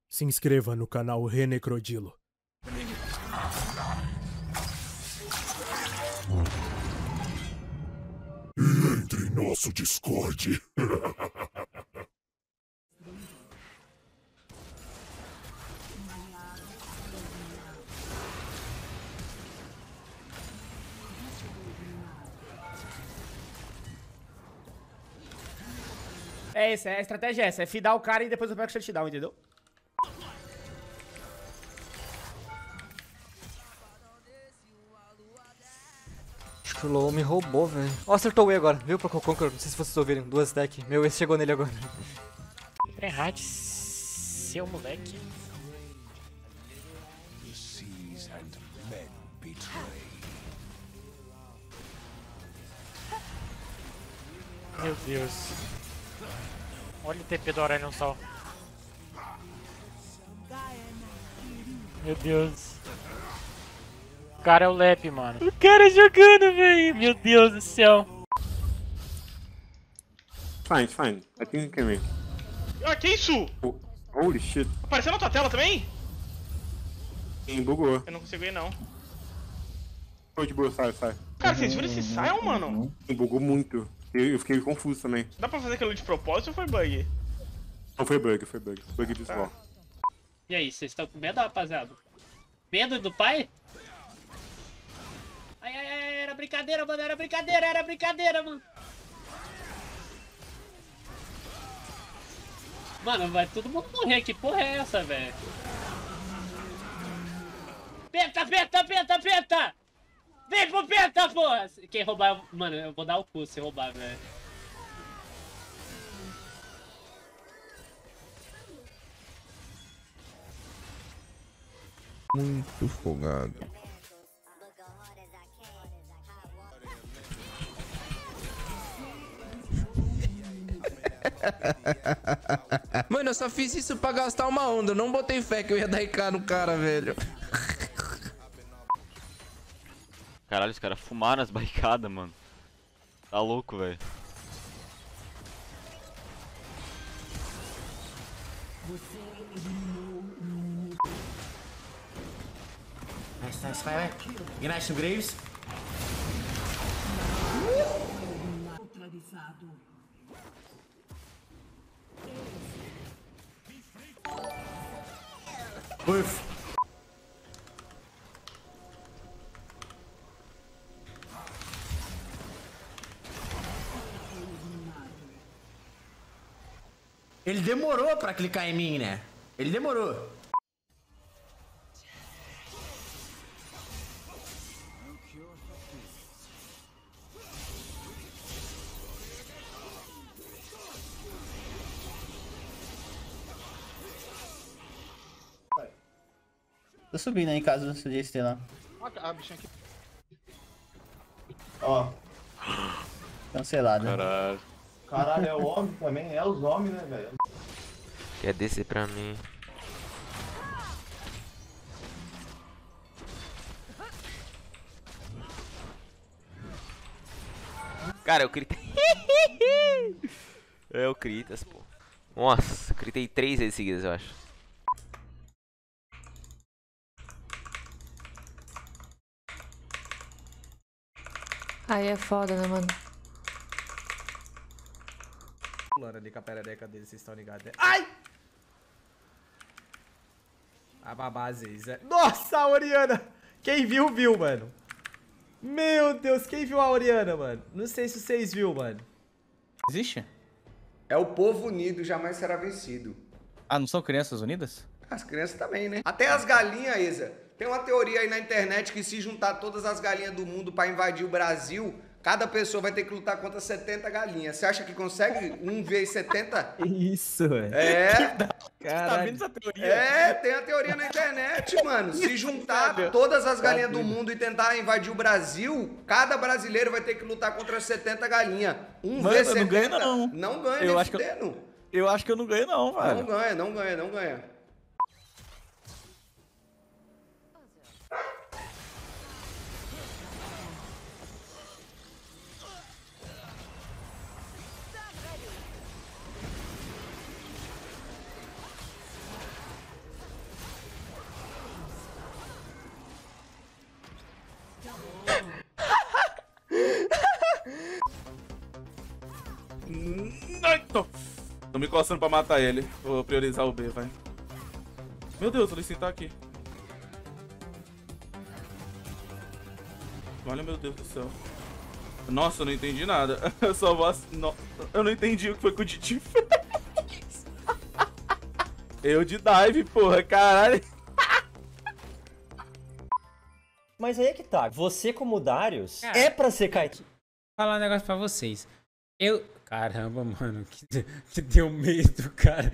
Se inscreva no canal Renecrodilo. E entre em nosso Discord. É essa, a estratégia é essa, é fidar o cara e depois eu pego o shutdown, entendeu? Acho que o LoL me roubou, velho. Ó, acertou o E agora, viu, pro Conqueror? Não sei se vocês ouviram, 2 stack. Meu E chegou nele agora. Reinhardt, seu moleque. Meu Deus. Olha o TP do Aurelion Sol. Meu Deus. O cara é o Lep, mano. O cara jogando, velho. Meu Deus do céu. Fine, it's fine. I think you can win. Ah, que isso? Oh, holy shit. Apareceu na tua tela também? Sim, bugou. Eu não consigo ir, não. Foi de boa, sai. Cara, vocês viram esse Sion, mano? Sim, bugou muito. Eu fiquei confuso também. Dá pra fazer aquilo de propósito ou foi bug? Não foi bug. Bug visual. E aí, vocês estão com medo, rapaziada? Medo do pai? Ai, era brincadeira, mano, era brincadeira, mano. Mano, vai todo mundo morrer, que porra é essa, velho? Penta! Vem pro penta, porra! Quem roubar, mano, eu vou dar o cu se roubar, velho. Muito folgado. Mano, eu só fiz isso pra gastar uma onda. Eu não botei fé que eu ia dar IK no cara, velho. Caralho, os caras fumaram as barricadas, mano. Tá louco, velho. Nice, vai. Ignite no Graves. Uf. Ele demorou pra clicar em mim, né? Ele demorou. Tô subindo aí em casa do CDST lá. Ah, bichinho aqui. Ó. Cancelado. Caralho. Caralho, é o homem também? É os homens, né, velho? Quer descer pra mim. Cara, eu critei. É o Critas, pô. Nossa, critei 3 vezes seguidas, eu acho. Aí é foda, né, mano? Pulando ali com a perereca dele, vocês estão ligados, né? Ai! A babá Zé. Nossa, a Oriana! Quem viu, viu, mano. Meu Deus, quem viu a Oriana, mano? Não sei se vocês viram, mano. Existe? É o povo unido, jamais será vencido. Ah, não são crianças unidas? As crianças também, né? Até as galinhas, Isa. Tem uma teoria aí na internet que se juntar todas as galinhas do mundo pra invadir o Brasil, cada pessoa vai ter que lutar contra 70 galinhas. Você acha que consegue 1 vezes 70? Isso, velho. É. Tá vendo essa teoria? É, tem a teoria na internet, mano. Se juntar todas as galinhas do mundo e tentar invadir o Brasil, cada brasileiro vai ter que lutar contra 70 galinhas. 1 Mano, vezes eu não 70. ganho, não. Não ganha, Eu nem acho que fudendo. Eu acho que eu não ganho, não, velho. Não ganha. encostando pra matar ele. Vou priorizar o B, vai. Meu Deus, o Lee Sin tá aqui. Olha, meu Deus do céu. Nossa, eu não entendi nada. Eu só vou... Eu não entendi o que foi que o Didi fez. Eu de dive, porra, caralho. Mas aí é que tá. Você como Darius é pra ser kite. Vou falar um negócio pra vocês. Caramba, mano, que deu medo, cara.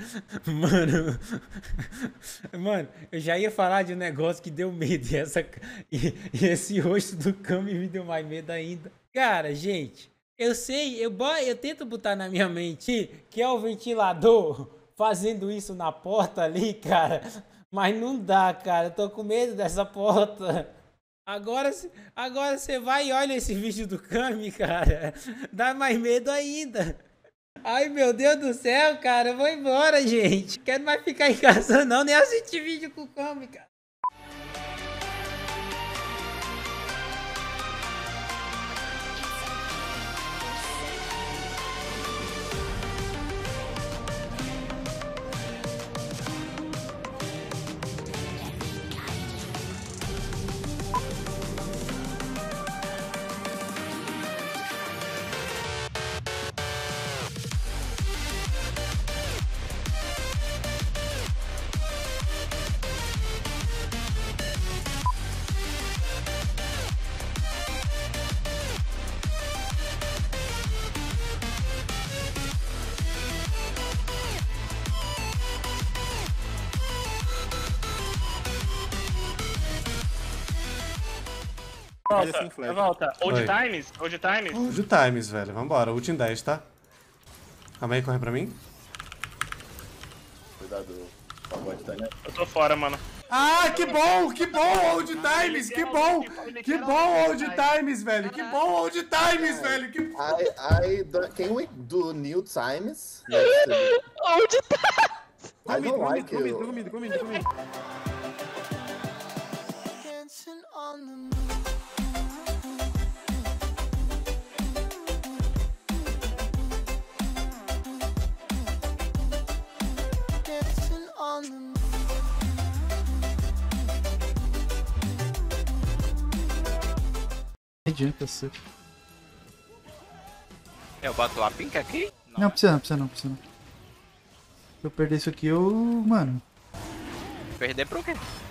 Mano, eu já ia falar de um negócio que deu medo. E esse rosto do Kami me deu mais medo ainda. Cara, gente, eu sei, eu tento botar na minha mente que é o ventilador fazendo isso na porta ali, cara. Mas não dá, cara. Eu tô com medo dessa porta. Agora você vai e olha esse vídeo do Kami, cara. Dá mais medo ainda. Ai, meu Deus do céu, cara. Eu vou embora, gente. Quero mais ficar em casa não, nem assistir vídeo com o Kami, cara. Volta. Old Times? Old Times, velho. Vambora. Ult em 10, tá? Calma aí, corre pra mim. Cuidado, pagode tá ali. Eu tô fora, mano. Ah, que bom, Old Times, que bom, Old Times, velho, que bom, Old Times, velho, que bom. Can we do new times? Old Times! I don't like you. Comigo. Adianta ser. Eu boto a pink aqui? Não precisa. Se eu perder isso aqui, eu... Mano. Perder pro quê?